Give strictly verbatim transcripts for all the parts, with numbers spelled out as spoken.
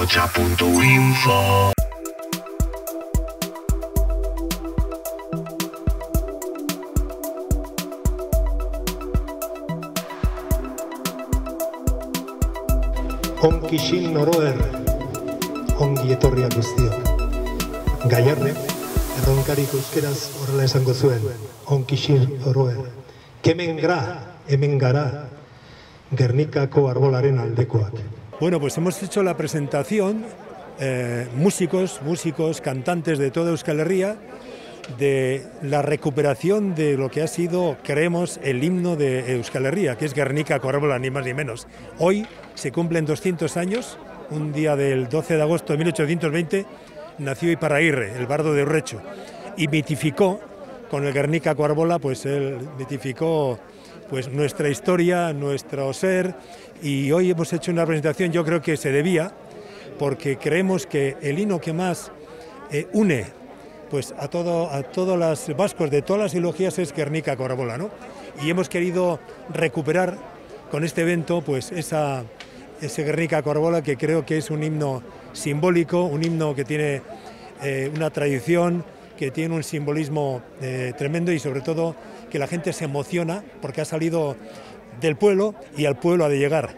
ahotsa punto info. Onkixin noroer, ongi etorriak guztiok. Gaiarre, erronkarik euskeraz horrela esango zuen, onkixin noroer. Kemen gra, hemen gara, Gernikako arbolaren aldekoak. Bueno, pues hemos hecho la presentación, eh, músicos, músicos, cantantes de toda Euskal Herria, de la recuperación de lo que ha sido, creemos, el himno de Euskal Herria, que es Gernikako arbola, ni más ni menos. Hoy se cumplen doscientos años, un día del doce de agosto de mil ochocientos veinte, nació Iparraguirre, el bardo de Urrecho, y mitificó, con el Gernikako arbola, pues él mitificó pues nuestra historia, nuestro ser, y hoy hemos hecho una presentación, yo creo que se debía, porque creemos que el himno que más eh, une pues a todo a todos los vascos de todas las ideologías es Gernikako arbola, ¿no? Y hemos querido recuperar con este evento pues esa ese Gernikako arbola, que creo que es un himno simbólico, un himno que tiene eh, una tradición, que tiene un simbolismo eh, tremendo, y sobre todo que la gente se emociona porque ha salido del pueblo y al pueblo ha de llegar.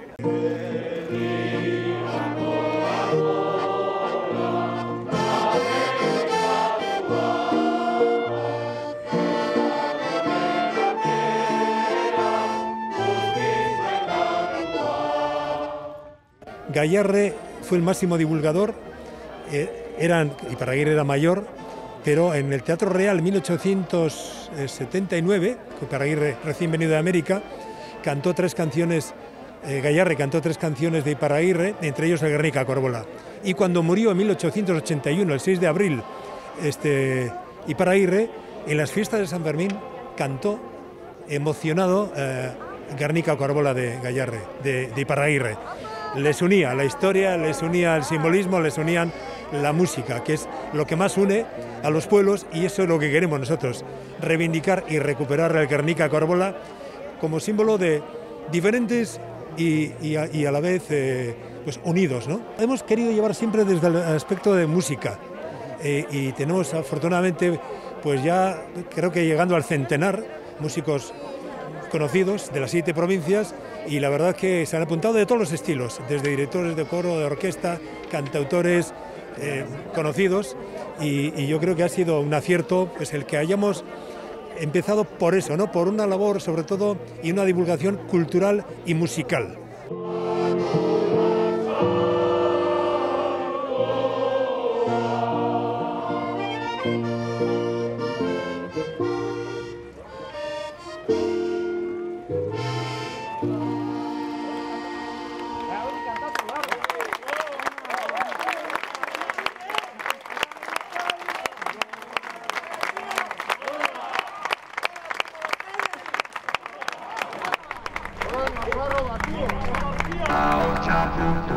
Gaiarre fue el máximo divulgador, eh, eran, Iparraguirre era mayor, pero en el Teatro Real en mil ochocientos setenta y nueve, Iparraguirre recién venido de América, cantó tres canciones, eh, Gaiarre cantó tres canciones de Iparraguirre, entre ellos el Gernikako arbola. Y cuando murió en mil ochocientos ochenta y uno, el seis de abril, este, Iparraguirre, en las fiestas de San Fermín, cantó emocionado eh, Gernikako arbola de Gaiarre, de, de Iparraguirre. Les unía la historia, les unía el simbolismo, les unían la música, que es lo que más une a los pueblos, y eso es lo que queremos nosotros, reivindicar y recuperar el Gernikako arbola como símbolo de diferentes y, y, a, y a la vez eh, pues unidos, ¿no? Hemos querido llevar siempre desde el aspecto de música, eh, y tenemos afortunadamente pues ya creo que llegando al centenar músicos conocidos de las siete provincias, y la verdad que se han apuntado de todos los estilos, desde directores de coro, de orquesta, cantautores eh, conocidos, y, y yo creo que ha sido un acierto pues el que hayamos empezado por eso, ¿no? Por una labor sobre todo y una divulgación cultural y musical. ahotsa punto